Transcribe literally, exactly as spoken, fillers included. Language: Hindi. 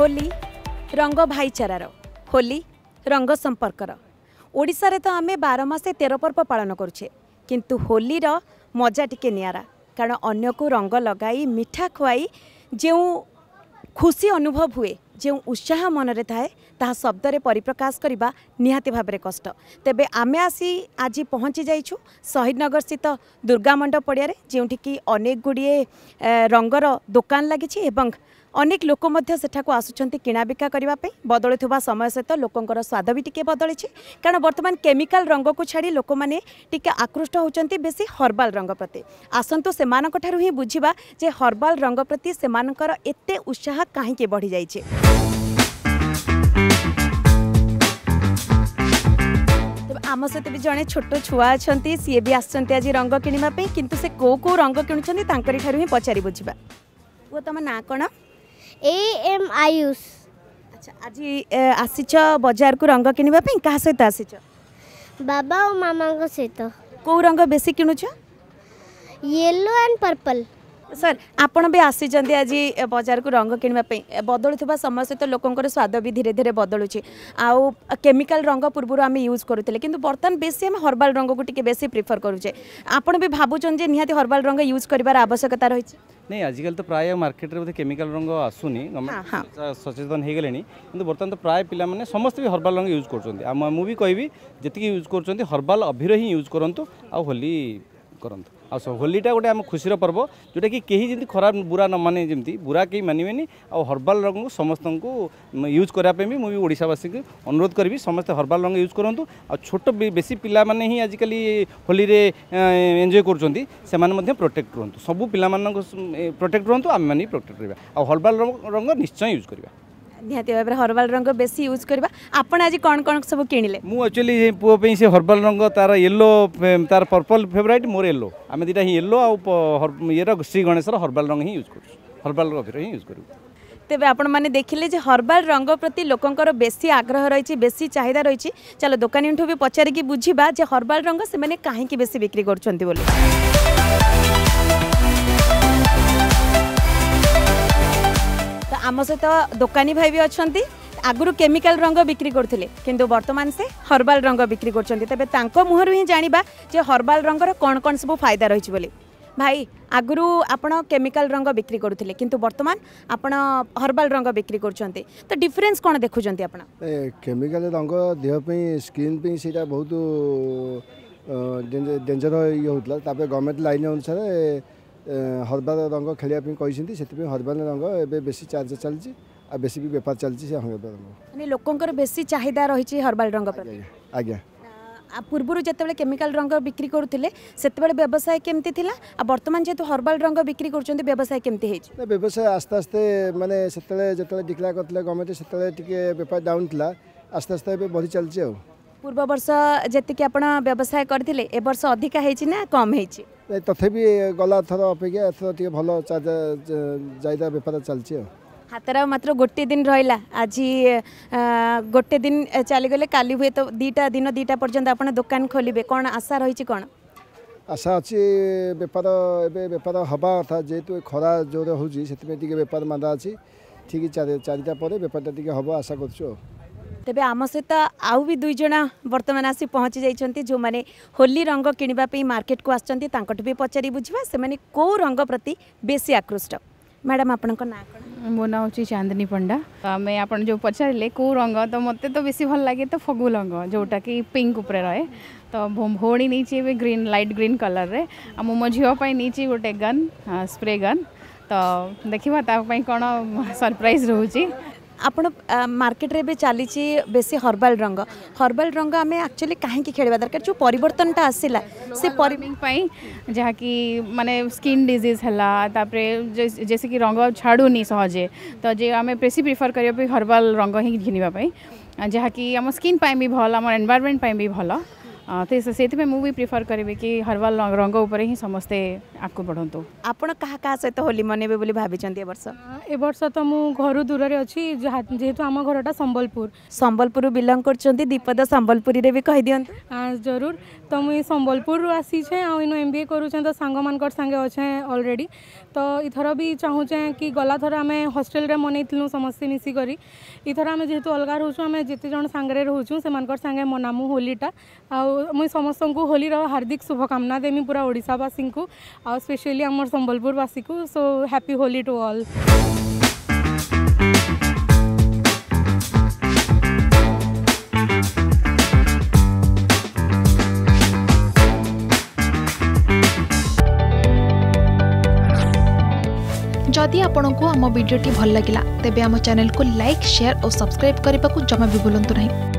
होली रंग भाईचारार होली रंग संपर्कर ओडिशा रे तो आमे बारह मासे तेरह पर्व पालन करुछे किंतु होली रो मजा टिके नियारा कारण अन्य को रंग लगाई मिठा खुआई जो खुशी अनुभव हुए जो उत्साह मनरे थाए ताहा शब्द रे परिप्रकाश करबा निहाती भाबरे कष्ट तेबे आमे आसी आज पहुँची जाइछु शहीद नगर स्थित दुर्गा मंडप पड़िया जोठी कि अनेक गुड़िए रंगर दुकान लगी एवं अनेक लोक मध्य सेठाको आसुछंती किणाबिका करने बदलुवा समय सहित लोकंकर स्वाद भी टिके बदली कारण बर्तमान केमिकल रंग को छाड़ी लोक मैंने टिके आकृष्ट होचंती बेसी हर्बाल रंग प्रति आसंतु सेमानक ठारू ही बुझिबा जे हर्बाल रंग प्रति सेमानकर एते उत्साह काहेकि बढ़ी जाइछे। आम सहित भी जड़े छोट छुआ अच्छा सी भी आसछंती आज रंग किणवाई किंतु से को को रंग किणुछंती तांकरी ठारू ही पचारि बुझिबा। वो तुम ना कौन? ए एम आयुष। अच्छा आज आसीच बाजार को रंग किणवाई क्या सहित आसीच? बाबा और मामा को सहित। को रंग बेसी किणुछ? Yellow and purple. सर आपण भी आसी आज बाजार को रंग किणवाई बदलुवा समय सहित लोकंर स्वाद भी धीरे धीरे बदलुची आउ केमिकल रंग पूर्व आम यूज करुले किंतु बर्तमान बेसी आम हर्बाल रंग को टिके बेसी प्रिफर करुचे आपण भी भावुन जे निहाती हर्बाल रंग यूज करार आवश्यकता रही नहीं आजिकल तो प्राय मार्केट रे केमिकल रंग आसुनी गवर्नमेंट सचेतन हो गले कि बर्तमान तो प्राय पिला माने समस्त भी हर्बाल रंग यूज कर मुझे कहबी जी यूज कर हर्बाल अभिर ही यूज करूँ आ होली करूँ आ होलीटा गोटे आम खुशी पर्व जोटा कि कहीं जमी खराब बुरा न माने जमी बुरा कहीं मानवे आ हर्बाल रंग समस्त को यूज करने भी मुझे ओडावासी को अनुरोध करी समस्त हर्बाल रंग यूज करूँ आ छोट बेसी पिला माने ही आजिकल होली रे एंजॉय कर प्रोटेक्ट रुहतु सबू पिला प्रोटेक्ट रुहतु आम मैंने प्रोटेक्ट रहा आ हर्बाल रंग निश्चय यूज करवा निहाती भाव में हर्बाल रंग बेसी यूज करवा। आपण आज कौन कौन सब किणिले? मु एक्चुअली पुओ पे से हर्बाल रंग तार येलो तार पर्पल फेवरेट मोर येलो आम दुटा ही येलो आ ये श्री गणेश हर्बाल रंग ही यूज कर हर्बाल अभिर ही यूज कर तेबे आपण माने देखिले जे हर्बाल रंग प्रति लोकंकर बेसी आग्रह रही बेसी चाहिदा रही चलो दुकानी भी पचारिकी बुझिबा जे हर्बाल रंग से माने काहेकि बेसी बिक्री करछंती बोली। तो आम सहित दुकानी भाई भी अच्छा आगुरी केमिकल रंग बिक्री करते किंतु वर्तमान से हर्बाल रंग बिक्री कर मुहर ही जाना जे हर्बाल रंगर कौन कौन सब फायदा रही बोली। भाई आगुरी आपण केमिकल रंग बिक्री करते किंतु वर्तमान आपण हर्बाल रंग बिक्री करछंती तो डिफरेंस कौन देखुछंती आपण? केमिकल रंग देह पे स्किन पे सीटा बहुत डेंजर ये होता गवर्नमेंट लाइन अनुसार हर्बाल रंग खेलिया कही हर्बाल रंग एवं बेसी चार्ज चलती आ बेसी भी बेपार चलती हर्बाल रंग लोकंकर बेसी चाहिदा रही हर्बाल रंग आज्ञा पूर्व जिते केमिकल रंग बिक्री करुले से व्यवसाय केमती थिला आ वर्तमान जेहेतु हर्बाल रंग बिक्री कर व्यवसाय केमती है? व्यवसाय आस्ते आस्ते माने जो डिक्लेयर करते गवर्नमेंट से बेपार डाउन था आस्ते आस्ते बढ़ी चलती आ पूर्व वर्ष जी आप व्यवसाय करते ए वर्ष अधिका ना कम है तथापि गला थर अपेक्षा एथर भल जायदा बेपार चलती हाथर मात्र गोटे दिन रहा आज गोटे दिन चलीगले काली हुए तो दीटा दिन दीटा पर्यंत आप दुकान खोलिए कौन आशा रही कौन? आशा अच्छी बेपार ए बेपार हवा कथा जेहेतु खरा जोर होती बेपार मांदा अच्छी ठीक चारिटा पर बेपार टी हम आशा कर तेबे आम सहित आउ भी दुई जना वर्तमान आसी पहुँची जाइछंती जो माने होली रंग किणवाई मार्केट को आसछंती तांकटू भी पचारि बुझिबा से माने को रंग प्रति बेसी आकृष्ट। मैडम आपनका ना कोन? मो ना होची चांदनी पंडा। आम आपण जो पचारे को रंग तो मत तो बेसी भल लगे तो फगु रंग जोटा कि पिंक उपरे रहे तो भोड़ी नहीं ग्रीन लाइट ग्रीन कलर रे आम मो झील नहीं गोटे गन स्प्रे गन तो देखा तापाई कौन सरप्राइज रोची। आपण मार्केट रे भी चली बेसी हर्बाल रंग हर्बाल रंग आम एक्चुअली कहीं खेलवा दरकार जो परिवर्तनटा आसला से परिमिंग जहाँ कि माने स्किन डिजीज है जैसे कि रंग छाड़ूनी सहजे तो जे आम बेसी प्रिफर करा हर्बाल रंग ही घिनवाई जहाँ कि आम स्किन भी भल आम एनवायरनमेंट भी भल तो से मुझे प्रिफर करी कि हर्बाल रंग उपर ही समस्ते आगे बढ़तु। आपण कहा कहा सहित होली मनइबे बोली भाबिचंती ए वर्ष? ए वर्ष तो मु घर दूर रे अछि जेहेतु आम घरटा संबलपुर संबलपुर बिलंग करचंती दीपद संबलपुरी रे भी कहि दियंत। जरूर तो मुई संबलपुर आसी छे आ इनो एमबीए करूछे तो सांग मानकर संगे अच्छे ऑलरेडी तो इथर भी चाहूचे कि गला थर आम हॉस्टेल रे मनैथिलु समस्ते मिसी करी इथर आम जेहेतु अलग रोचु आम जिते जन सांगे रोचु से मानकर संगे मनामु होलीटा आ मुई समस्त को होली हार्दिक शुभकामना देमी पूरा ओडिशावासी को आ स्पेशली आमर संबलपुरवासी को। So happy Holi to all. जदि आपंक आम भिडी भल लगा तेब आम चैनल को लाइक शेयर और सब्सक्राइब करने को जमा भी भूलु नहीं।